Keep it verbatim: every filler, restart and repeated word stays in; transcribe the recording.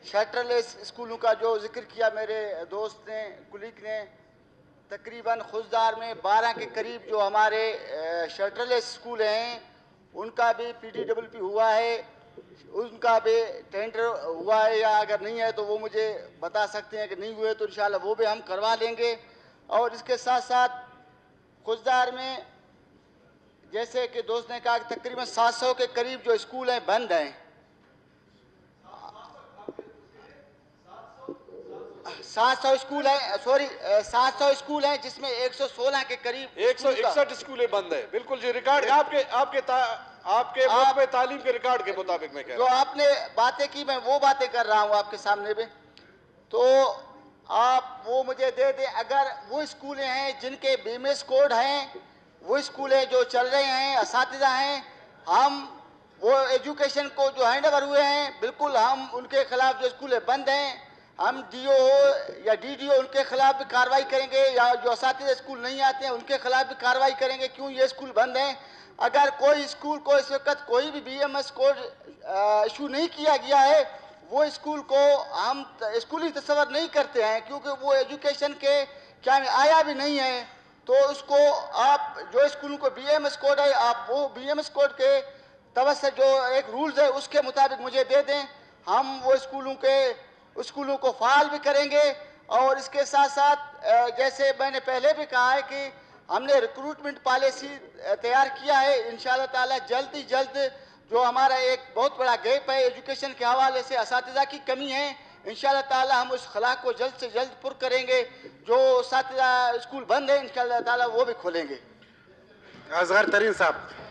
शटरलेस स्कूलों का जो जिक्र किया मेरे दोस्त ने, कुलीग ने, तकरीबन खुशदार में बारह के करीब जो हमारे शटरलेस स्कूल हैं उनका भी पी डी डब्ल्यू पी हुआ है, उनका भी टेंडर हुआ है या अगर नहीं है तो वो मुझे बता सकते हैं कि नहीं हुए तो इंशाल्लाह वो भी हम करवा लेंगे। और इसके साथ साथ खुशदार में जैसे कि दोस्त ने कहा कि तकरीबन सात सौ के करीब जो स्कूल हैं बंद हैं। सात सौ स्कूल है, सॉरी सात सौ स्कूल हैं जिसमें एक सौ सोलह के करीब एक सौ इकसठ स्कूलें बंद है। बिल्कुल जी, रिकॉर्ड आपके आपके ता, आपके आप, में तालीम के रिकॉर्ड के मुताबिक मैं कह रहा हूं। जो आपने बातें की मैं वो बातें कर रहा हूं आपके सामने में, तो आप वो मुझे दे दें। अगर वो स्कूलें हैं जिनके बीएमएस कोड हैं, वो स्कूलें जो चल रहे हैं, असातिज़ा हैं, हम वो एजुकेशन को जो हैंड ओवर हुए हैं बिल्कुल हम उनके खिलाफ जो स्कूलें बंद हैं हम डीओ या डीडीओ उनके खिलाफ भी कार्रवाई करेंगे, या जो असातिज़ा स्कूल नहीं आते हैं उनके खिलाफ भी कार्रवाई करेंगे। क्यों ये स्कूल बंद हैं? अगर कोई स्कूल को इस वक्त कोई भी बीएमएस कोड इशू नहीं किया गया है, वो स्कूल को हम स्कूल ही तस्वर नहीं करते हैं, क्योंकि वो एजुकेशन के क्या में आया भी नहीं है। तो उसको आप जो स्कूलों को बीएमएस कोड है, आप वो बीएमएस कोड के तवज्जो से जो एक रूल्स है उसके मुताबिक मुझे दे दें, हम वो स्कूलों के स्कूलों को फाल भी करेंगे। और इसके साथ साथ जैसे मैंने पहले भी कहा है कि हमने रिक्रूटमेंट पॉलिसी तैयार किया है। इंशाल्लाह ताला जल्द ही जल्द जो हमारा एक बहुत बड़ा गैप है एजुकेशन के हवाले से, असातिज़ा की कमी है, इंशाल्लाह ताला हम उस खला को जल्द से जल्द पुर करेंगे। जो असातिज़ा स्कूल बंद है इंशाल्लाह ताला वो भी खोलेंगे। असगर तरीन साहब।